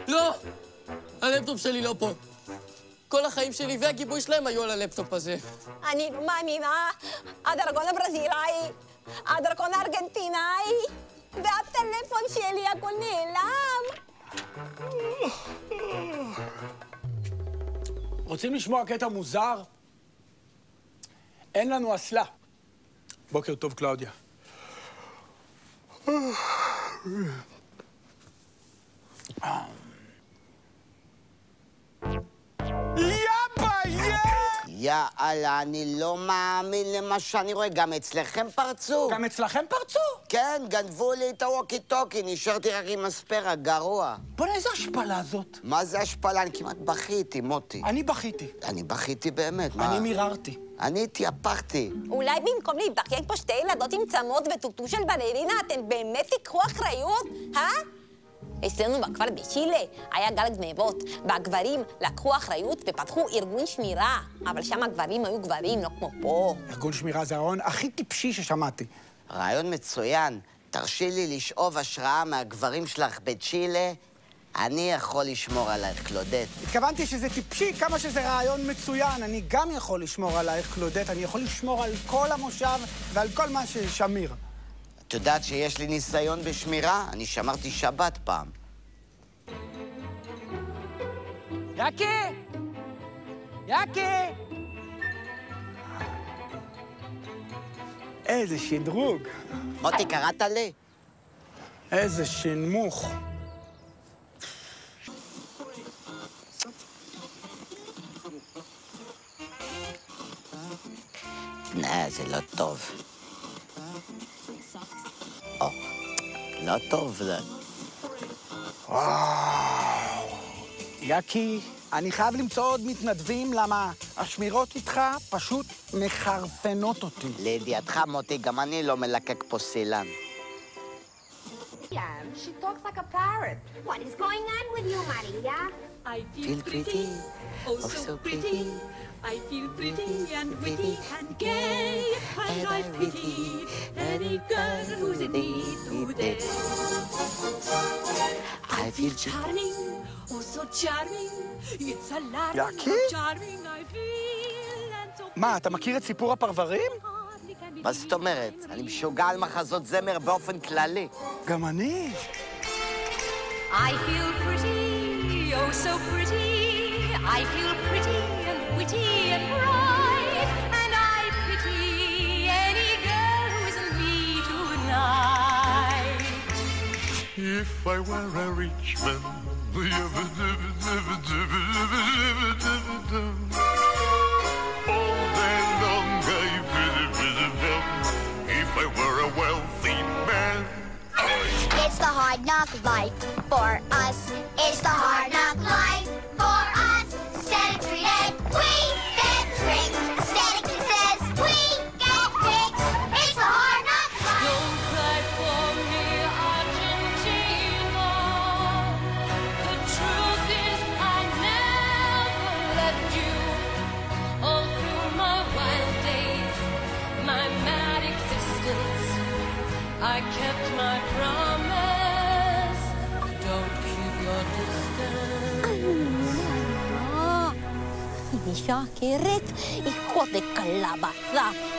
לא! הלפטופ שלי לא פה. כל החיים שלי והגיבוי שלהם היו על הלפטופ הזה. אני לא מאמינה. הדרכון הברזילאי, הדרכון הארגנטינאי, והטלפון שלי, הכל נעלם. רוצים לשמוע קטע מוזר? אין לנו אסלה. בוקר טוב, קלאודיה. יאללה, אני לא מאמין למה שאני רואה. גם אצלכם פרצו. גם אצלכם פרצו? כן, גנבו לי את הווקי טוקי, נשארתי רק עם הספרה, גרוע. בוא'נה, איזה השפלה זאת? מה זה השפלה? אני כמעט בכיתי, מוטי. אני בכיתי. אני בכיתי באמת, מה? אני מיררתי. אני התייפחתי. אולי במקום להתבכיין פה שתי ילדות עם צמות וטוטו של בלרינה, אתם באמת תיקחו אחריות, אצלנו בכפר בצ'ילה היה גל גנבות, והגברים לקחו אחריות ופתחו ארגון שמירה. אבל שם הגברים היו גברים, לא כמו פה. ארגון שמירה זה הרעיון הכי טיפשי ששמעתי. רעיון מצוין. תרשי לי לשאוב השראה מהגברים שלך בצ'ילה. אני יכול לשמור עלייך, קלודט. התכוונתי שזה טיפשי, כמה שזה רעיון מצוין. אני גם יכול לשמור עלייך, קלודט. אני יכול לשמור על כל המושב ועל כל מה ששמיר. את יודעת שיש לי ניסיון בשמירה? אני שמרתי שבת פעם. יקי! יקי! איזה שדרוג. מוטי, קראת לי? איזה שנמוך. זה לא טוב. לא טוב זה. וואו. יקי, אני חייב למצוא עוד מתנדבים, למה השמירות איתך פשוט מחרפנות אותי. לידיעתך, מוטי, גם אני לא מלקק פה סילן. She talks like a parrot. What is going on with you, Maria? I feel pretty, oh so pretty. I feel pretty and witty and gay, and I pity any girl who's in need today. I feel charming, oh so charming. It's a lot of charming I feel and so... מה, אתה מכיר את סיפור הפרברים? מה זאת אומרת? אני משוגע על מחזות זמר באופן כללי. גם אני. I feel pretty, oh so pretty. I feel pretty and witty and bright, and I pity any girl who isn't me tonight. If I were a rich man, all day long I if I were a wealthy man. It's the hard knock life for us. It's the hard knock life for us. Static treated, we get tricked. Static says we get picked. It's the hard knock life. Don't cry for me, Argentina. The truth is I never left you. All through my wild days, my mad existence, I kept my promise. Don't keep your distance. מישהו אחרת, היכו דקלבתה.